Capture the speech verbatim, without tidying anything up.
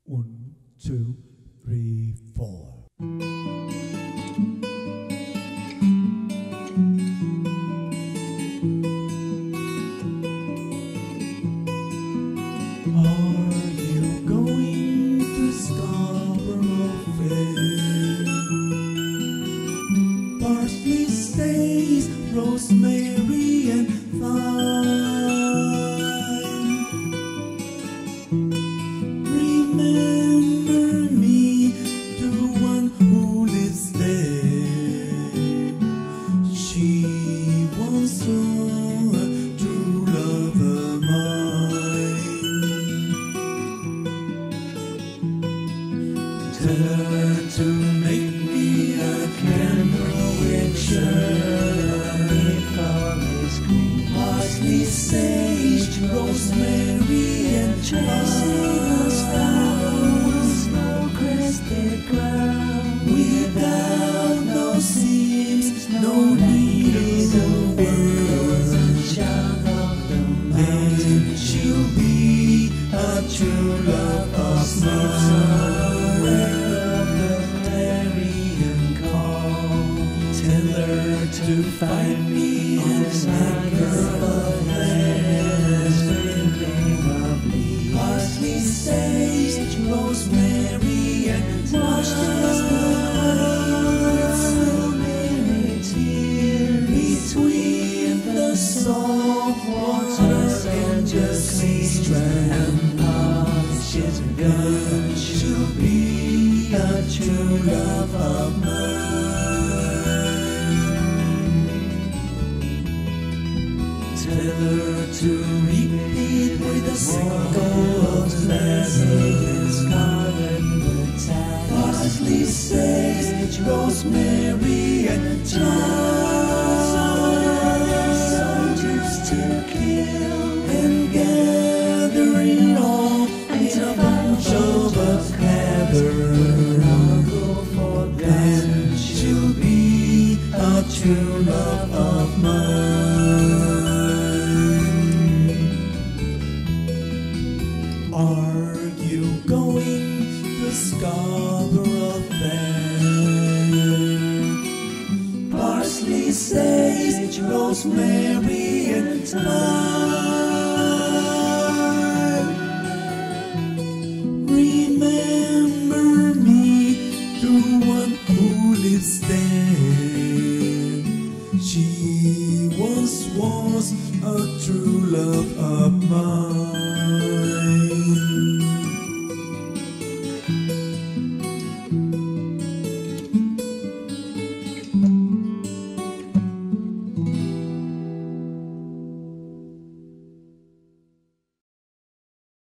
One, two, three, four. Are you going to Scarborough Fair? Parsley, sage, rosemary and thyme. Remember me to one who lives there. She once saw a true love of mine. Tell her to make me a candle picture. Forest green, parsley, sage, rosemary and thyme. Snow-crested ground, without no seams, no need of words, and child of the mountain. She'll be a true love of mine. Aware of the clarion call, tell her to find me and make her of land. Parsley, sage, rosemary and wash the tear between the salt water and just clean strand. She's gone, she'll be a true love of mine. Tell her to repeat with a single of blessings, scarlet with tag, parsley, sage, rosemary and thyme. Soldiers to kill and gathering all in a bunch of a clever. I'll go for then she'll be a true love of mine. Are you going to Scarborough Fair? Parsley, sage, rosemary and thyme. Remember me to one who lives there.